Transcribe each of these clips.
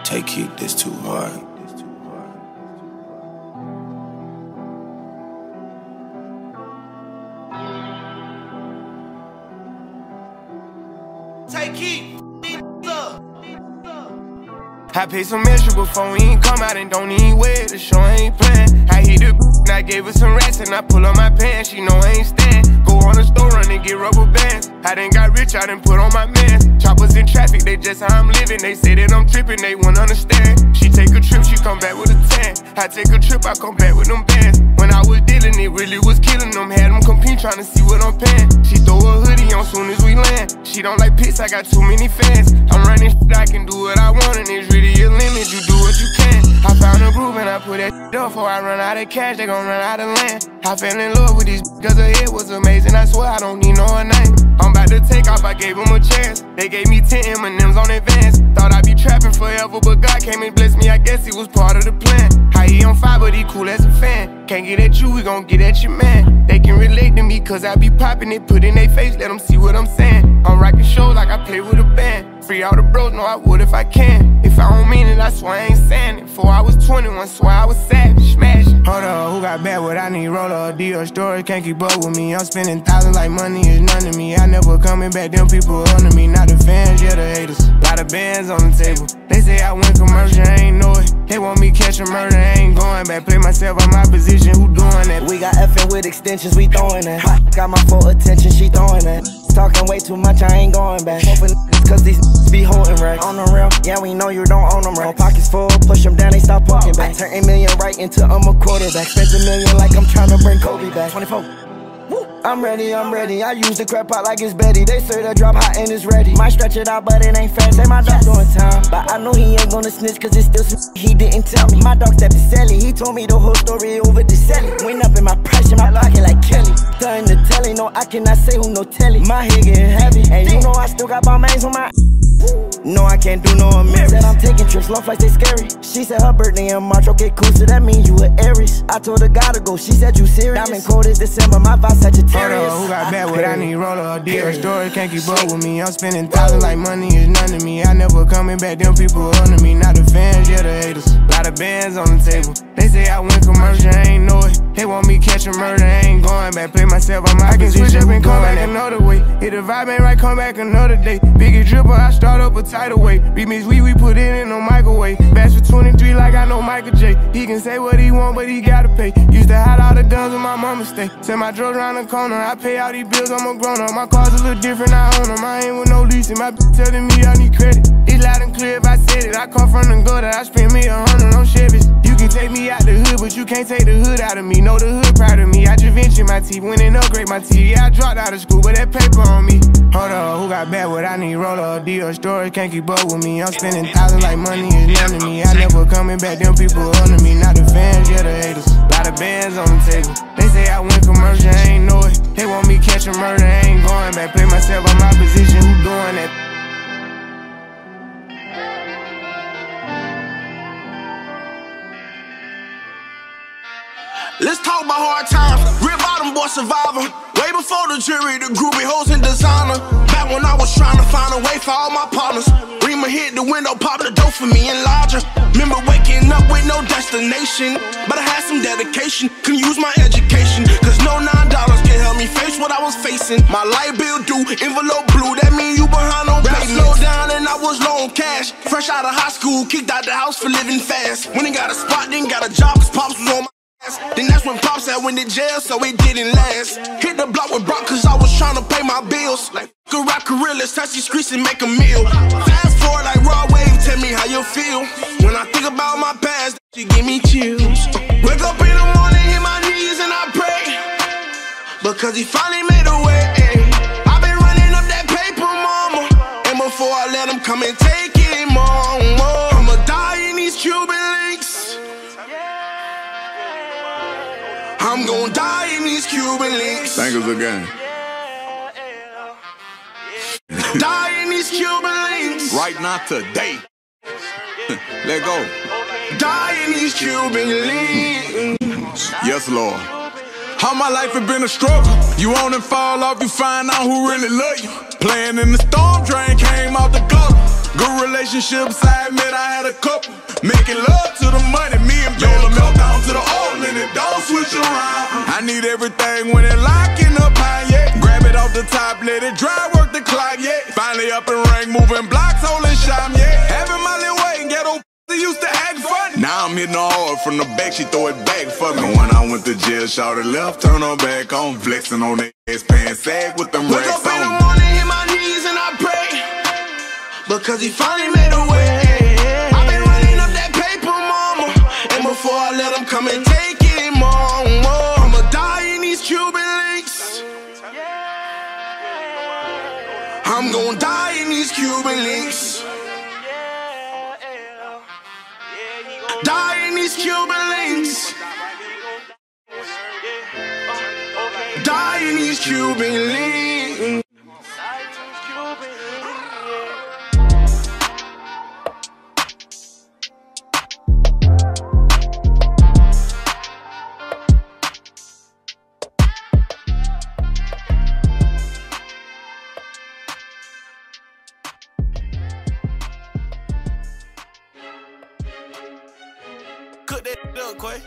Take it, this too hard. Take it. I paid some extra before we ain't come out and don't even wear the show ain't playing. I hit the and I gave her some rats and I pull up my pants. She know I ain't stand. Go on the store run and get rubber bands. I done got rich, I done put on my mans. Choppers in traffic, they just how I'm living. They say that I'm tripping, they won't understand. She take a trip, she come back with a tan. I take a trip, I come back with them bands. When I was dealing, it really was killing them. Had them compete trying to see what I'm paying. She throw a hoodie on soon as we land. She don't like piss, I got too many fans. I'm running shit, I can do what I want and it's really a limit, you do what you can. I found a groove and I put that shit up. Before I run out of cash, they gon' run out of land. I fell in love with this cause her head was amazing. I swear I don't need no name. I'm about to take off, I gave them a chance. They gave me 10 M&M's on advance. Thought I'd be trapping forever, but God came and blessed me. I guess he was part of the plan. How he on fire, but he cool as a fan. Can't get at you, we gon' get at your man. They can relate to me cause I be popping it. Put in they face, let them see what I'm saying. I'm rocking shows like I play with a band. Free all the bros, know I would if I can. If I don't mean it, I swear I ain't saying it. Before I was 21, swear I was savage, smashing. Hold up, who got bad what I need? Roller or deal storage, can't keep up with me. I'm spending thousands like money is none to me. I never coming back, them people under me. Not the fans, yeah the haters. Lot of bands on the table. They say I went commercial, I ain't know it. They want me catch a murder, I ain't going back. Play myself on my position, who doing that? We got effing with extensions, we throwing that. Got my full attention, she throwing that. Talking way too much, I ain't going back. Hoping cause these be holding racks. On the real, yeah, we know you don't own them racks. Pockets full, push them down, they stop poking back. Turn $1 million right into I'm a quarterback. Spent $1 million like I'm trying to bring Kobe back. 24. I'm ready, I use the crap out like it's Betty. They say the drop hot and it's ready. Might stretch it out, but it ain't fast. Say my dog doing time, but I know he ain't gonna snitch cause it's still some he didn't tell me. My dog stepped to Sally, he told me the whole story over the Sally. Went up in my price in my pocket like Kelly. Starting to telly, no I cannot say who no telly. My head getting heavy, and you know I still got my mains on my. No, I can't do no amends. Said I'm taking trips, long flights, they scary. She said her birthday in March, okay, cool, so that means you an Aries. I told her gotta go, she said you serious. I'm in cold as December, my vibe Sagittarius. Who got bad what I need? Roller or deal storage, can't keep up with me. I'm spending thousands like money is none to me. I never coming back, them people under me. Not the fans, yeah the haters. Lot of bands on the table. They say I went commercial, I ain't know it. They want me catch a murder, I ain't going back. Play myself on my position, switch up and come back another way. If the vibe ain't right, come back another day. Biggest dripper, I start up a tidal way. Remix we put it in no microwave. Bash for 23 like I know Michael J. He can say what he want, but he gotta pay. Used to hide all the guns when my mama stay. Send my drugs around the corner, I pay all these bills, I'm a grown up. My cars a little different, I own them. I ain't with no leasing, my bitch telling me I need credit. It's loud and clear if I said it. I come from the gutter, I spend me 100 on Chevys. You can take me out the hood, but you can't take the hood out of me. Know the hood proud of me. I just ventured my teeth, went and upgrade my teeth. Yeah, I dropped out of school, but that paper on me. Hold up, who got bad what I need? Roller or deal storage, can't keep up with me. I'm spending thousands like money is none to me. I never coming back, them people under me. Not the fans, yeah the haters. Lot of bands on the table. They say I went commercial, I ain't know it. They want me catch a murder, I ain't going back. Play myself on my position, who doing that? Let's talk about hard times. Real bottom boy survivor. Way before the jury, the groupie hoes and designer. Back when I was trying to find a way for all my partners. Rima hit the window, pop the door for me and larger. Remember waking up with no destination, but I had some dedication. Couldn't use my education, cause no $9 can help me face what I was facing. My light bill due, envelope blue, that mean you behind on payment. Slowed down and I was low on cash. Fresh out of high school, kicked out the house for living fast. When he got a spot, then got a job, cause Pops was on my. Then that's when Pops had went to jail, so it didn't last. Hit the block with Brock, cause I was trying to pay my bills. Like, go rock gorillas, touch these streets and make a meal. Fast forward like Raw Wave, tell me how you feel. When I think about my past, she give me chills. Wake up in the morning, hit my knees and I pray, because he finally made a way. I've been running up that paper, mama, and before I let him come and take it, mama, I'ma die in these Cuban links. I'm gon' die in these Cuban links. Thank us again. Die in these Cuban links. Right now, today. Let go. Die in these Cuban links. Yes, Lord. How my life has been a struggle. You on and fall off, you find out who really love you. Playing in the storm drain, came out the gutter. Good relationships, I admit I had a couple. Making love to the money, me and Yola melt down to the old and it don't switch around. I need everything when it locking up high, yeah. Grab it off the top, let it dry, work the clock, yeah. Finally up and rank, moving blocks, holding shine, yeah. Having my little way and ghetto used to act funny. Now I'm hitting her hard from the back, she throw it back for me. When I went to jail, shouted left, turn her back on. Flexing on that ass, pants sag with them racks on. Wake up in the morning, hit my knees and I pray, because he finally made a way. I've been running up that paper, mama, and before I let him come and take it, mama, I'ma die in these Cuban links. I'm gonna die in these Cuban links. Die in these Cuban links. Die in these Cuban links. Cook that up, Quay.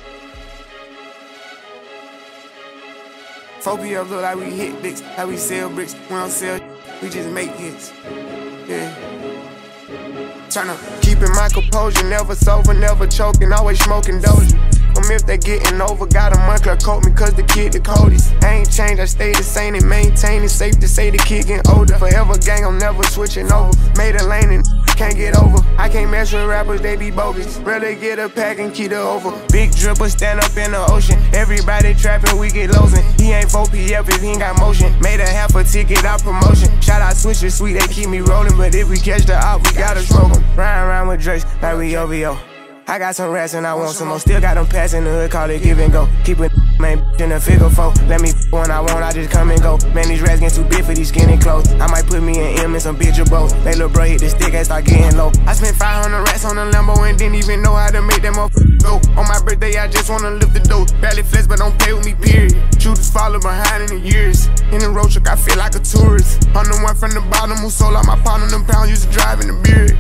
4PF look like we hit bricks, how we sell bricks. We don't sell, we just make hits. Yeah. Tryna keeping my composure, never sober, never choking, always smoking doja. If they getting over, got a Moncler coat me cause the kid the coldest. I ain't changed, I stay the same and maintain it. Safe to say the kid getting older. Forever gang, I'm never switching over. Made a lane and can't get over. I can't mess with rappers, they be bogus. Rather get a pack and keep it over. Big dripper, stand up in the ocean. Everybody trapping, we get losing. He ain't 4PF if he ain't got motion. Made a half a ticket out promotion. Shout out Switcher Sweet, they keep me rolling. But if we catch the op, we gotta smoke them. Riding around with Drakes like we OVO. I got some rats and I want some more. Still got them pass in the hood, call it give and go. Keep it man in the figure 4. Let me when I want, I just come and go. Man, these rats getting too big for these skinny clothes. I might put me an M and some bitch or both. They little bro hit the stick and start getting low. I spent 500 rats on a Lambo and didn't even know how to make that motherfucker go. On my birthday, I just wanna lift the dough. Barely flex, but don't play with me, period. Shooters follow behind in the years. In the road truck, I feel like a tourist. I'm the one from the bottom who sold out my pound on them pounds, used to drive in the beard.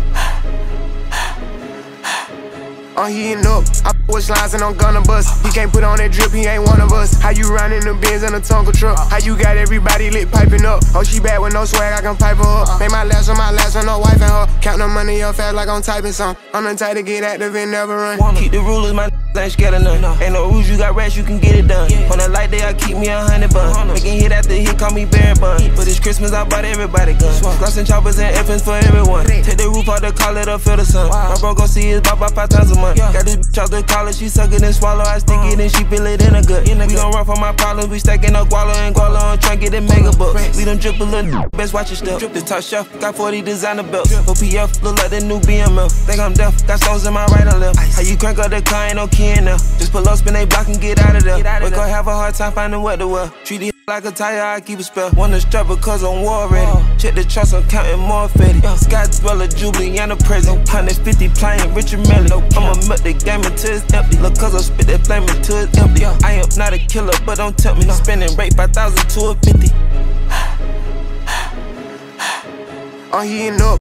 I'm heating up, I push lines and I'm gonna bust. He can't put on that drip, he ain't one of us. How you riding the Benz in a Tonka truck? How you got everybody lit piping up? Oh, she bad with no swag, I can pipe her up. Make my last with no wife and her. Count the money up fast like I'm typing some. I'm the type to get active and never run. Keep the rulers, my ain't scared of none. Ain't no rules, you got rats, you can get it done. On a light day, I keep me 100 buns. Making hit after hit, call me Barry Bun. For this Christmas, I bought everybody guns. Gloss and choppers and effins for everyone. Take the roof out the call it up, feel the sun. My bro gon' see his bop 5 times a month. Got this bitch out the collar, she suck it and swallow. I stick it and she feel it in a gut. We gon' run from my problems, we stacking up guala and guala and tryna get them mega bucks. We done drip a little, best watch your step. This top shelf, got 40 designer belts. 4PF, look like the new BML. Think I'm deaf, got stones in my right and left. How you crank up the car, ain't no key in there. Just pull up, spin they block and get out of there. Wake up, have a hard time finding what to wear. Treat it like a tire, I keep a spell. Wanna strap because I'm war ready. Check the trust, I'm counting more fetty. Sky Dweller, Jubilee, and a present. 150 playing Richard Melly. I'ma milk the game until it's empty. Look, cause I spit that flame until it's empty. I am not a killer, but don't tempt me. Spending rate 5,000 to a 50. I'm heating up,